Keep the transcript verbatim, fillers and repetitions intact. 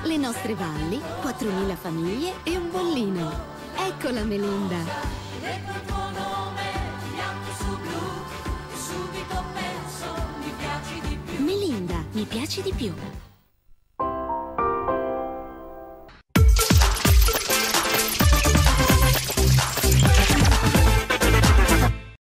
le nostre valli, quattromila famiglie e un bollino. Eccola Melinda! Leggo il tuo nome, bianco su blu, subito penso, mi piaci di più. Melinda, mi piaci di più.